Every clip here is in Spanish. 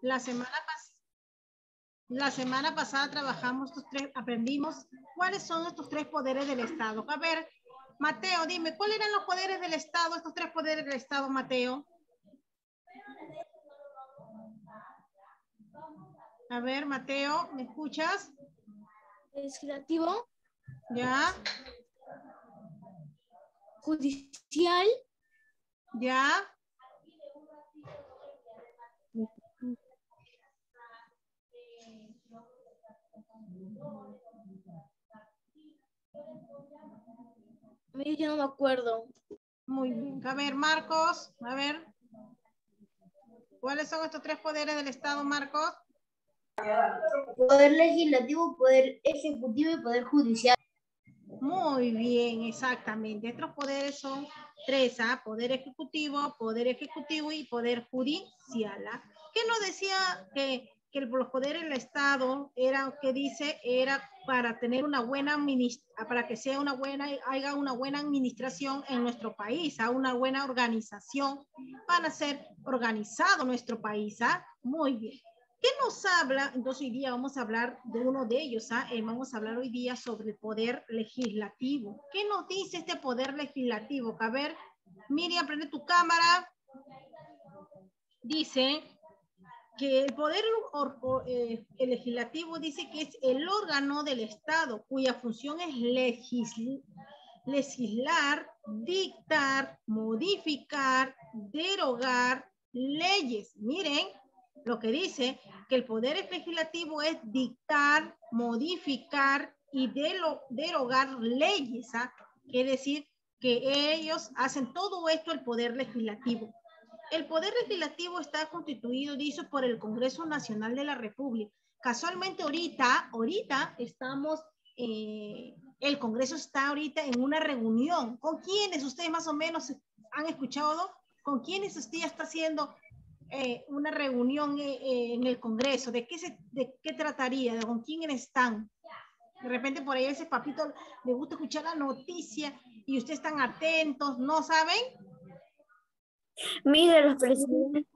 La semana pasada trabajamos estos tres, aprendimos cuáles son estos tres poderes del Estado. A ver, Mateo, dime, ¿cuáles eran los poderes del Estado, estos tres poderes del Estado, Mateo? A ver, Mateo, ¿me escuchas? Legislativo. ¿Ya? Judicial. ¿Ya? Yo no me acuerdo. Muy bien. A ver, Marcos, a ver. ¿Cuáles son estos tres poderes del Estado, Marcos? Poder legislativo, poder ejecutivo y poder judicial. Muy bien, exactamente. Estos poderes son tres, ¿ah? Poder ejecutivo y poder judicial. ¿Ah? ¿Qué nos decía que los poderes del Estado era, que dice, era para tener una buena para que sea una buena, haya una buena administración en nuestro país, ¿ah? Una buena organización para ser organizado nuestro país, ¿ah? Muy bien. ¿Qué nos habla? Entonces hoy día vamos a hablar de uno de ellos. Vamos a hablar hoy día sobre el poder legislativo. ¿Qué nos dice este poder legislativo? A ver, Miriam, prende tu cámara. Dice que el poder el legislativo dice que es el órgano del Estado cuya función es legislar, dictar, modificar, derogar leyes. Miren lo que dice, que el poder legislativo es dictar, modificar y derogar leyes. Quiere decir que ellos hacen todo esto el poder legislativo. El poder legislativo está constituido, dice, por el Congreso Nacional de la República. Casualmente ahorita estamos, el Congreso está ahorita en una reunión. ¿Con quiénes ustedes más o menos han escuchado? ¿Con quiénes usted está haciendo una reunión en el Congreso? ¿De qué trataría? ¿Con quiénes están? De repente por ahí ese papito le gusta escuchar la noticia y ustedes están atentos, ¿no saben? Mire, los presidentes.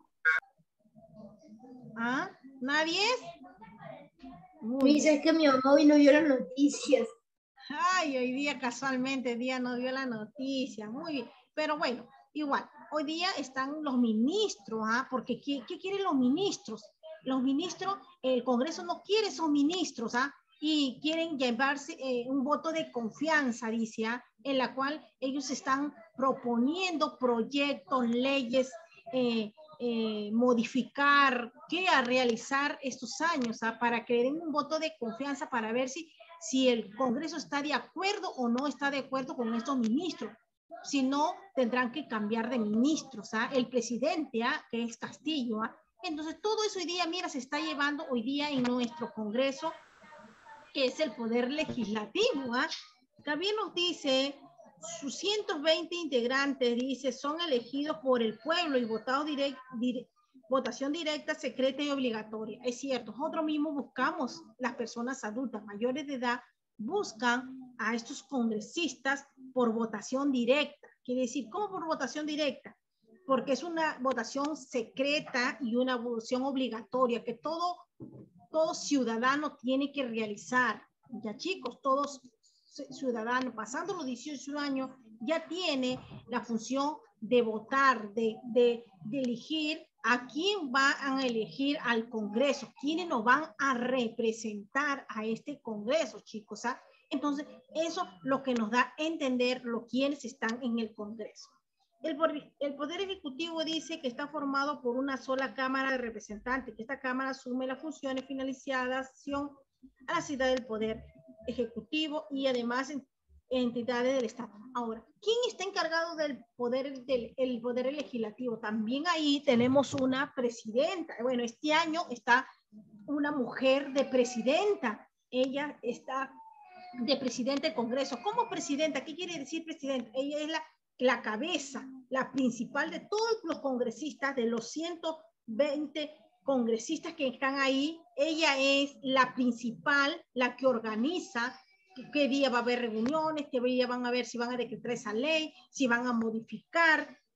¿Ah? ¿Nadie? Dice, es que mi mamá hoy no vio las noticias. Ay, hoy día casualmente, día no vio la noticia. Muy bien. Pero bueno, igual, hoy día están los ministros, porque ¿qué quieren los ministros? Los ministros, el Congreso no quiere esos ministros, y quieren llevarse un voto de confianza, dice, en la cual ellos están proponiendo proyectos, leyes, modificar, qué a realizar estos años, para que den un voto de confianza para ver si el Congreso está de acuerdo o no está de acuerdo con estos ministros. Si no, tendrán que cambiar de ministros. El presidente, que es Castillo. Entonces, todo eso hoy día, mira, se está llevando hoy día en nuestro Congreso, que es el poder legislativo. También nos dice, sus 120 integrantes, dice, son elegidos por el pueblo y votados votación directa, secreta y obligatoria. Es cierto, nosotros mismos buscamos, las personas adultas mayores de edad, buscan a estos congresistas por votación directa. Quiere decir, ¿cómo por votación directa? Porque es una votación secreta y una votación obligatoria que todo ciudadano tiene que realizar. Ya chicos, todos ciudadanos pasando los 18 años ya tiene la función de votar, de elegir a quién van a elegir al Congreso, quiénes nos van a representar a este Congreso, chicos. Entonces, eso es lo que nos da a entender quienes están en el Congreso. El Poder Ejecutivo dice que está formado por una sola Cámara de Representantes, que esta Cámara asume las funciones finalización a la ciudad del Poder Ejecutivo y además entidades del Estado. Ahora, ¿quién está encargado del poder legislativo? También ahí tenemos una presidenta. Bueno, este año está una mujer de presidenta. Ella está de presidente del Congreso. ¿Cómo presidenta? ¿Qué quiere decir presidenta? Ella es la cabeza, la principal de todos los congresistas, de los 120 congresistas que están ahí. Ella es la principal, la que organiza qué día va a haber reuniones, qué día van a ver si van a decretar esa ley, si van a modificar,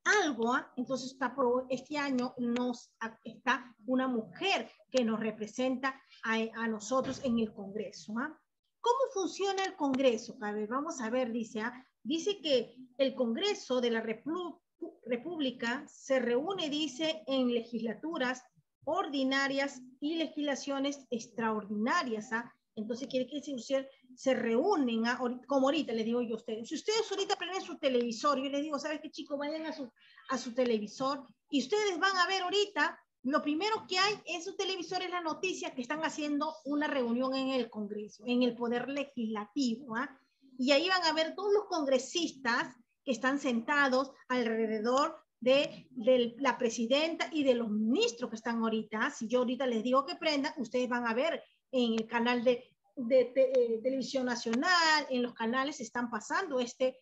algo, entonces este año está una mujer que nos representa a nosotros en el Congreso. ¿Cómo funciona el Congreso? A ver, vamos a ver, dice que el Congreso de la República se reúne, dice, en legislaturas ordinarias y legislaciones extraordinarias. Entonces quiere decir, se reúnen, como ahorita les digo yo a ustedes. Si ustedes ahorita prenden su televisor, yo les digo, ¿sabes qué, chicos? Vayan a su televisor y ustedes van a ver ahorita, lo primero que hay en su televisor es la noticia que están haciendo una reunión en el Congreso, en el Poder Legislativo. Y ahí van a ver todos los congresistas que están sentados alrededor de la presidenta y de los ministros que están ahorita. Si yo ahorita les digo que prendan, ustedes van a ver en el canal de Televisión Nacional, en los canales están pasando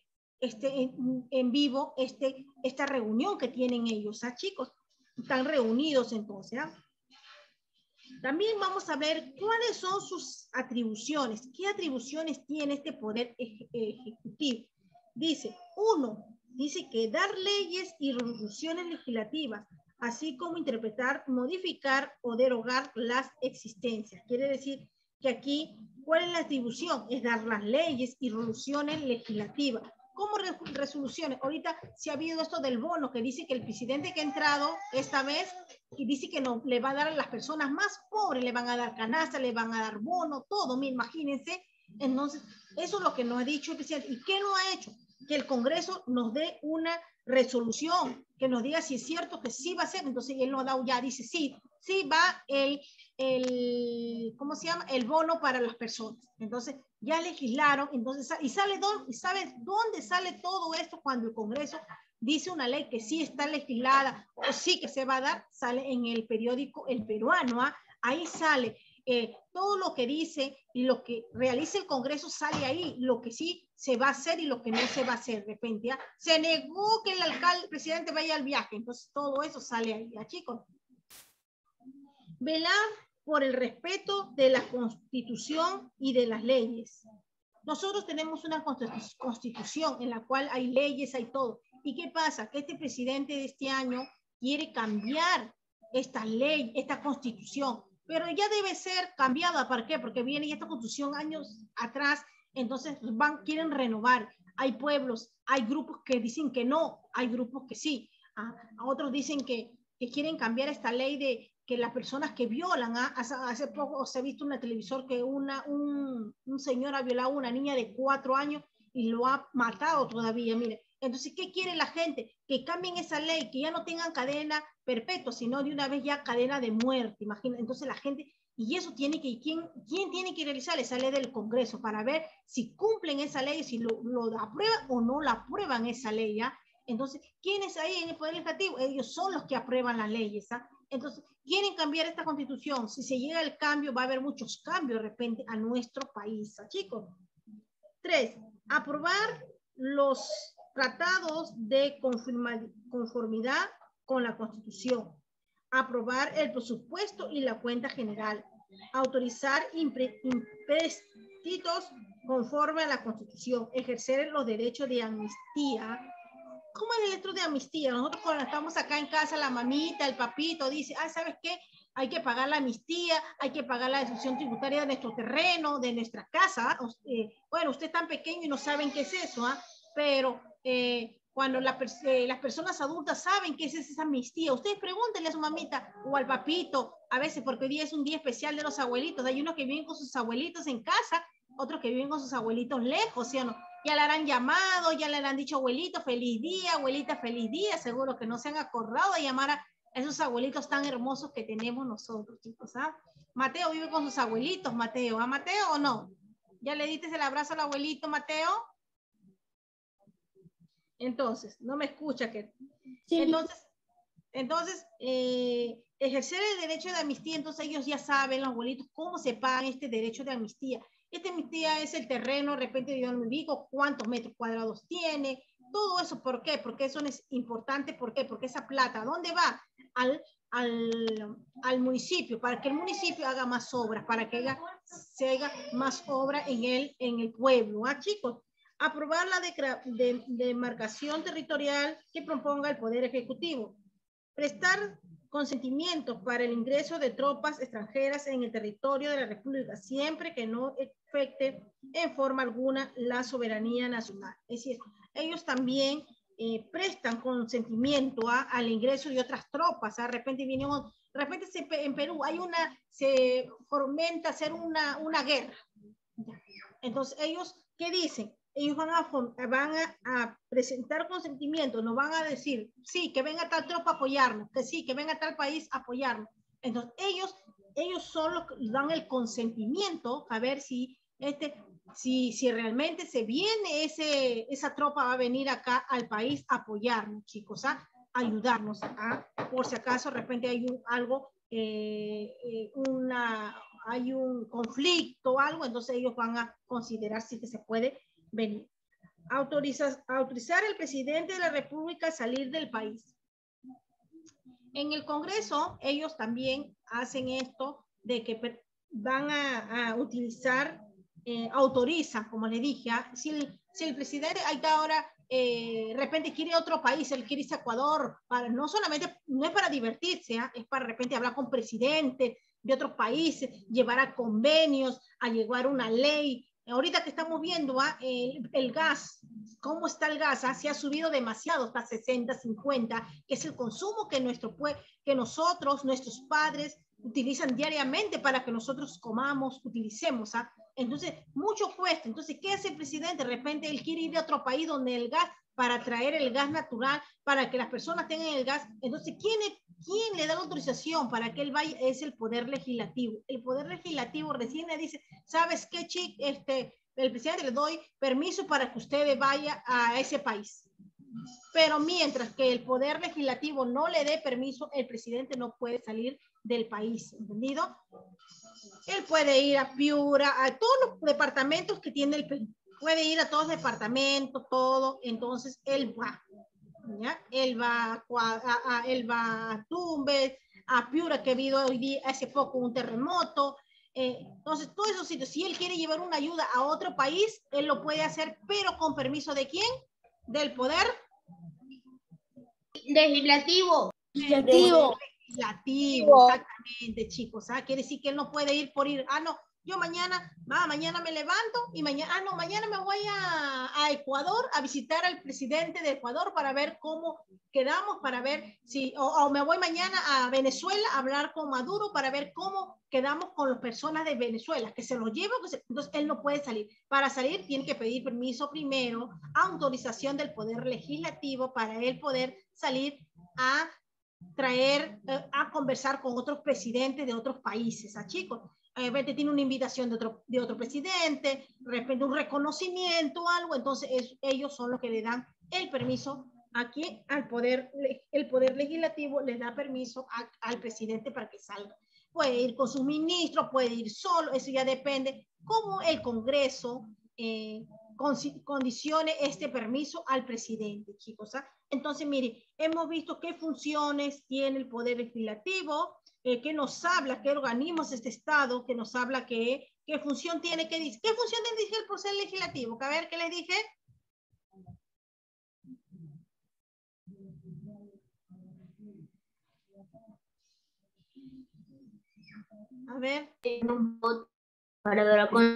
en vivo esta reunión que tienen ellos, chicos. Están reunidos entonces. También vamos a ver cuáles son sus atribuciones. ¿Qué atribuciones tiene este poder ejecutivo? Dice, dice que dar leyes y resoluciones legislativas, así como interpretar, modificar o derogar las existencias. Quiere decir que aquí, ¿cuál es la atribución? Es dar las leyes y resoluciones legislativas. ¿Cómo resoluciones? Ahorita se ha habido esto del bono, que dice que el presidente que ha entrado esta vez, y dice que no, le va a dar a las personas más pobres, le van a dar canasta, le van a dar bono, todo, imagínense. Entonces, eso es lo que nos ha dicho el presidente. ¿Y qué no ha hecho? Que el Congreso nos dé una resolución, que nos diga si es cierto que sí va a ser. Entonces él nos ha dado ya, dice sí va ¿cómo se llama? El bono para las personas. Entonces ya legislaron, entonces, ¿y sabes dónde sale todo esto? Cuando el Congreso dice una ley que sí está legislada o sí que se va a dar, sale en el periódico El Peruano, ahí sale todo lo que dice y lo que realiza el Congreso sale ahí, lo que sí se va a hacer y lo que no se va a hacer. De repente, se negó que el presidente vaya al viaje, entonces todo eso sale ahí, chicos. Velar por el respeto de la Constitución y de las leyes. Nosotros tenemos una Constitución en la cual hay leyes, hay todo. ¿Y qué pasa? Que este presidente de este año quiere cambiar esta ley, esta Constitución, pero ya debe ser cambiada. ¿Para qué? Porque viene esta Constitución años atrás, entonces quieren renovar. Hay pueblos, hay grupos que dicen que no, hay grupos que sí. Otros dicen que quieren cambiar esta ley de que las personas que violan, hace poco se ha visto en el televisor que un señor ha violado a una niña de 4 años y lo ha matado todavía, mire. Entonces, ¿qué quiere la gente? Que cambien esa ley, que ya no tengan cadena perpetua, sino de una vez ya cadena de muerte, imagina. Entonces la gente, y eso tiene que, ¿quién tiene que realizar esa ley del Congreso para ver si cumplen esa ley, si lo aprueban o no la aprueban esa ley, ¿ya? Entonces, ¿quiénes ahí en el Poder Legislativo? Ellos son los que aprueban las leyes, Entonces, quieren cambiar esta Constitución. Si se llega al cambio, va a haber muchos cambios de repente a nuestro país, chicos. 3. Aprobar los tratados de conformidad con la Constitución. Aprobar el presupuesto y la cuenta general. Autorizar impuestos conforme a la Constitución. Ejercer los derechos de amnistía. ¿Cómo es el hecho de amnistía? Nosotros cuando estamos acá en casa, la mamita, el papito dice, ¿sabes qué? Hay que pagar la amnistía, hay que pagar la deducción tributaria de nuestro terreno, de nuestra casa. Bueno, usted es tan pequeño y no saben qué es eso, pero cuando las personas adultas saben qué es esa amnistía, ustedes pregúntenle a su mamita o al papito, a veces porque hoy día es un día especial de los abuelitos. Hay unos que viven con sus abuelitos en casa, otros que viven con sus abuelitos lejos, ¿sí o no? Ya le harán llamado, ya le han dicho, abuelito, feliz día, abuelita, feliz día. Seguro que no se han acordado de llamar a esos abuelitos tan hermosos que tenemos nosotros, chicos. Mateo vive con sus abuelitos, Mateo. ¿A Mateo o no? ¿Ya le diste el abrazo al abuelito, Mateo? Entonces, no me escucha. Sí. Entonces ejercer el derecho de amnistía, entonces ellos ya saben, los abuelitos, cómo se paga este derecho de amnistía. Esta amnistía es el terreno, de repente yo no me ubico, cuántos metros cuadrados tiene, todo eso. ¿Por qué? Porque eso es importante. ¿Por qué? Porque esa plata, ¿dónde va? Al municipio, para que el municipio haga más obras, para que se haga más obra en el pueblo, chicos. Aprobar la demarcación territorial que proponga el Poder Ejecutivo. Prestar consentimientos para el ingreso de tropas extranjeras en el territorio de la República, siempre que no afecte en forma alguna la soberanía nacional. Es decir, ellos también prestan consentimiento al ingreso de otras tropas. De repente en Perú se fomenta hacer una guerra. Entonces ellos, ¿qué dicen? Ellos van a presentar consentimientos, nos van a decir, sí, que venga tal tropa a apoyarnos, que sí, que venga tal país a apoyarnos. Entonces ellos son los que dan el consentimiento a ver si realmente se viene esa tropa va a venir acá al país a apoyarnos, chicos, a ayudarnos, por si acaso de repente hay hay un conflicto o algo, entonces ellos van a considerar si que se puede venir. Autorizar al presidente de la República a salir del país. En el Congreso, ellos también hacen esto de que van a utilizar, autorizan, como le dije, si el presidente ahora de repente quiere otro país, él quiere irse a Ecuador, no es para divertirse, es para de repente hablar con presidentes de otros países, llevar a convenios, a llevar una ley. Ahorita que estamos viendo el gas, cómo está el gas, se ha subido demasiado, hasta 60, 50, que es el consumo que nosotros, nuestros padres, utilizan diariamente para que nosotros comamos, utilicemos. Entonces, mucho cuesta. Entonces, ¿qué hace el presidente? De repente él quiere ir a otro país donde el gas, para traer el gas natural, para que las personas tengan el gas. Entonces, ¿quién le da la autorización para que él vaya? Es el Poder Legislativo. El Poder Legislativo recién le dice, ¿sabes qué, el presidente le doy permiso para que usted vaya a ese país? Pero mientras que el Poder Legislativo no le dé permiso, el presidente no puede salir del país, ¿entendido? Él puede ir a Piura, a todos los departamentos que tiene el Perú. Puede ir a todos los departamentos, todo. Entonces, él va. ¿Ya? Él va a Tumbes, a Piura, que ha habido hoy día, hace poco un terremoto. Entonces, todos esos sitios, si él quiere llevar una ayuda a otro país, él lo puede hacer, pero con permiso ¿de quién? Del Poder Legislativo. Legislativo. Legislativo, exactamente, chicos. Quiere decir que él no puede ir por ir. No, yo mañana me levanto y mañana me voy a Ecuador a visitar al presidente de Ecuador para ver cómo quedamos, para ver si, o me voy mañana a Venezuela a hablar con Maduro para ver cómo quedamos con las personas de Venezuela, que se lo lleva, entonces él no puede salir. Para salir tiene que pedir permiso primero, autorización del Poder Legislativo para él poder salir a a conversar con otros presidentes de otros países, chicos. De repente tiene una invitación de otro presidente, de repente un reconocimiento o algo, entonces ellos son los que le dan el permiso aquí al el Poder Legislativo les da permiso al presidente para que salga. Puede ir con sus ministros, puede ir solo, eso ya depende cómo el Congreso condicione este permiso al presidente, chicos. Entonces, mire, hemos visto qué funciones tiene el Poder Legislativo, qué nos habla, qué organismos este Estado, que nos habla qué función tiene, qué dice. ¿Qué función tiene el Poder Legislativo? A ver, ¿qué les dije? A ver. Para hablar con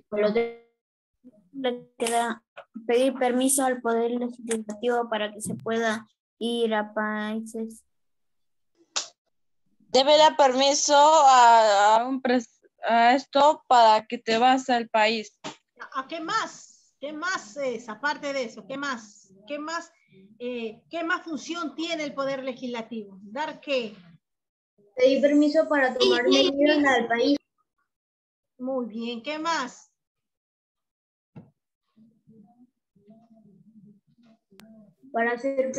Le queda pedir permiso al Poder Legislativo para que se pueda ir a países. Debe dar permiso a esto para que te vas al país. ¿A qué más? ¿Qué más es? Aparte de eso, ¿qué más? ¿Qué más función tiene el Poder Legislativo? ¿Dar qué? pedir permiso para tomar medidas al país. Muy bien, ¿qué más? Para hacer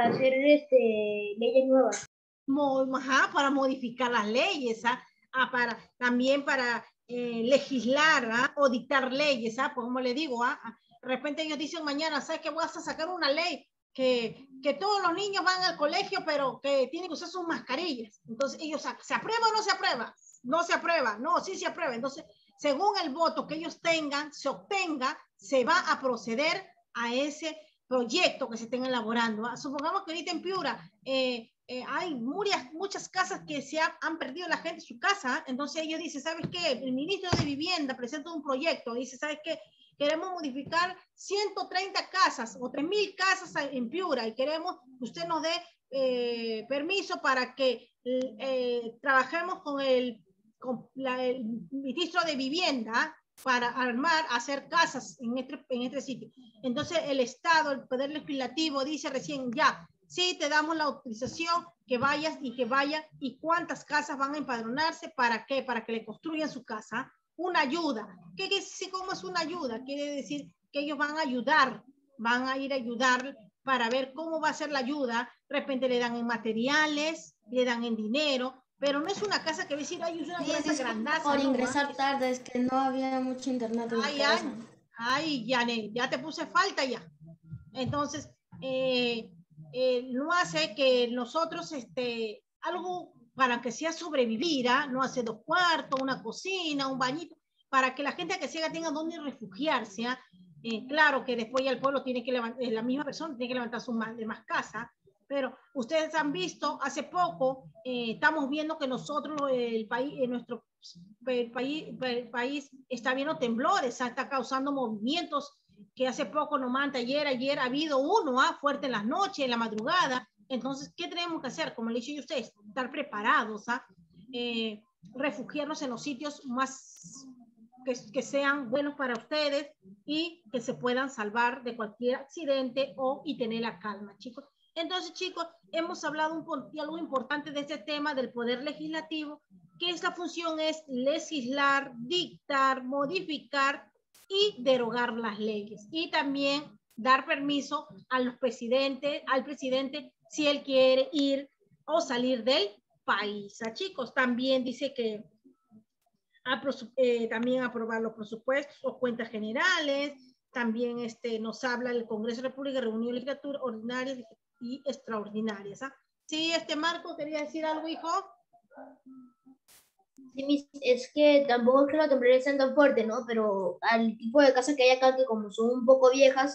leyes nuevas. Para modificar las leyes, también para legislar o dictar leyes, pues como le digo, de repente ellos dicen mañana, ¿sabes qué? Vas a sacar una ley que todos los niños van al colegio, pero que tienen que usar sus mascarillas. Entonces ellos, ¿se aprueba o no se aprueba? No se aprueba, no, sí se aprueba. Entonces, según el voto que ellos tengan, se obtenga, se va a proceder a ese proyecto que se estén elaborando. Supongamos que ahorita en Piura hay muchas casas que han perdido la gente su casa, entonces ellos dicen, ¿sabes qué? El ministro de Vivienda presenta un proyecto, dice, ¿sabes qué? Queremos modificar 130 casas o 3.000 casas en Piura y queremos que usted nos dé permiso para que trabajemos con el ministro de Vivienda para hacer casas en este sitio. Entonces el Estado, el Poder Legislativo dice recién, ya, sí, te damos la autorización que vayas y cuántas casas van a empadronarse, ¿para qué? Para que le construyan su casa. Una ayuda. ¿Cómo es una ayuda? Quiere decir que ellos van a ayudar, van a ir a ayudar para ver cómo va a ser la ayuda. De repente le dan en materiales, le dan en dinero, pero no es una casa que va a decir, ay, es una casa grandaza. Por ingresar tarde, es que no había mucho internet en mi casa. Ay, Janet, ya te puse falta ya. Entonces, no hace que nosotros, algo para que sea sobrevivir, no hace 2 cuartos, una cocina, un bañito, para que la gente que sea tenga donde refugiarse. Claro que después ya el pueblo tiene que levantar, la misma persona tiene que levantar sus más casas, pero ustedes han visto, hace poco, estamos viendo que nosotros, nuestro país está viendo temblores, está causando movimientos que hace poco, ayer ha habido uno fuerte en las noches, en la madrugada. Entonces, ¿qué tenemos que hacer? Como le he dicho a ustedes, estar preparados, refugiarnos en los sitios más que sean buenos para ustedes y que se puedan salvar de cualquier accidente y tener la calma, chicos. Entonces, chicos, hemos hablado algo importante de este tema del Poder Legislativo, que esta función es legislar, dictar, modificar y derogar las leyes. Y también dar permiso al presidente si él quiere ir o salir del país. Chicos, también dice que también aprobar los presupuestos o cuentas generales. También nos habla el Congreso de la República, reunión de legislatura ordinarias y extraordinarias. Sí, Marco, ¿quería decir algo, hijo? Sí, es que tampoco es que los temblores sean tan fuertes, ¿no? Pero al tipo de casas que hay acá, que como son un poco viejas,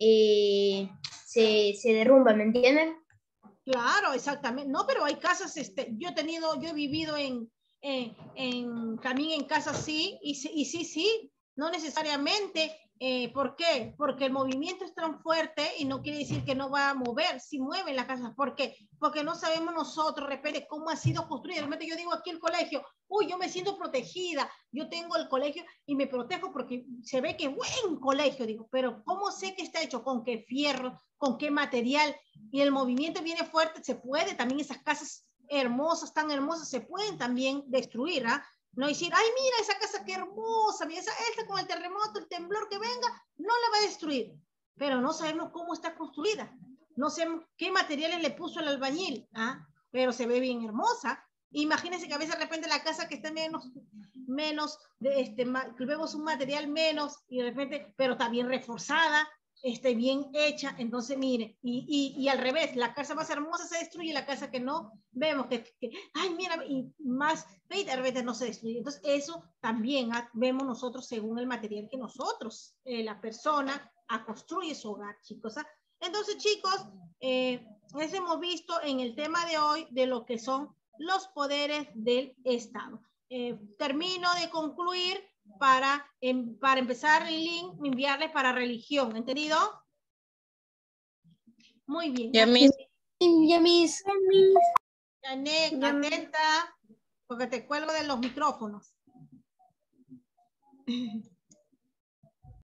se derrumban, ¿me entienden? Claro, exactamente. No, pero hay casas, yo he vivido también en casas sí, y sí, no necesariamente. ¿Por qué? Porque el movimiento es tan fuerte y no quiere decir que no va a mover, si mueve la casa. ¿Por qué? Porque no sabemos nosotros, repente, cómo ha sido construido. Realmente yo digo aquí el colegio, yo me siento protegida, yo tengo el colegio y me protejo porque se ve que es buen colegio, digo, pero ¿cómo sé que está hecho? ¿Con qué fierro? ¿Con qué material? Y el movimiento viene fuerte, se puede también esas casas hermosas, tan hermosas, se pueden también destruir, No decir, ay, mira esa casa qué hermosa, mira esta con el terremoto, el temblor que venga, no la va a destruir. Pero no sabemos cómo está construida. No sabemos qué materiales le puso el albañil, pero se ve bien hermosa. Imagínense que a veces de repente la casa que está menos vemos un material menos y de repente, pero está bien reforzada, bien hecha. Entonces, mire, y al revés, la casa más hermosa se destruye, la casa que no vemos ay, mira, y más de repente no se destruye. Entonces, eso también vemos nosotros según el material que nosotros, la persona, construye su hogar, chicos. Entonces, chicos, eso hemos visto en el tema de hoy de lo que son los poderes del Estado. Termino de concluir para empezar el link, enviarles para religión. ¿Entendido? Muy bien. Ya mis. Janet, atenta, porque te cuelgo de los micrófonos.